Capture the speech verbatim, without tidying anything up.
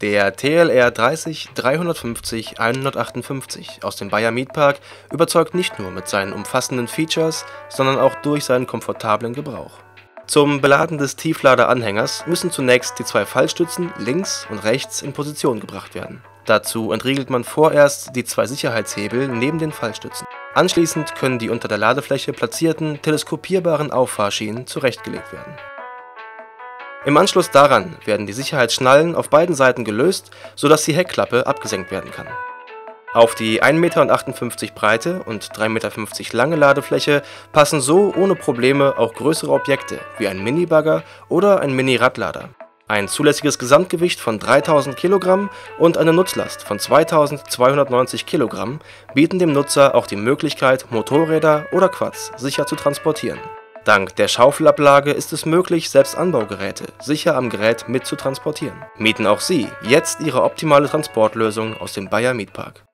Der T L R dreißig dreihundertfünfzig hundertachtundfünfzig aus dem Bayer Mietpark überzeugt nicht nur mit seinen umfassenden Features, sondern auch durch seinen komfortablen Gebrauch. Zum Beladen des Tiefladeranhängers müssen zunächst die zwei Fallstützen links und rechts in Position gebracht werden. Dazu entriegelt man vorerst die zwei Sicherheitshebel neben den Fallstützen. Anschließend können die unter der Ladefläche platzierten teleskopierbaren Auffahrschienen zurechtgelegt werden. Im Anschluss daran werden die Sicherheitsschnallen auf beiden Seiten gelöst, sodass die Heckklappe abgesenkt werden kann. Auf die ein Meter achtundfünfzig breite und drei Meter fünfzig lange Ladefläche passen so ohne Probleme auch größere Objekte wie ein Minibagger oder ein Mini-Radlader. Ein zulässiges Gesamtgewicht von dreitausend Kilogramm und eine Nutzlast von zweitausendzweihundertneunzig Kilogramm bieten dem Nutzer auch die Möglichkeit, Motorräder oder Quads sicher zu transportieren. Dank der Schaufelablage ist es möglich, selbst Anbaugeräte sicher am Gerät mit zu transportieren. Mieten auch Sie jetzt Ihre optimale Transportlösung aus dem Bayer Mietpark.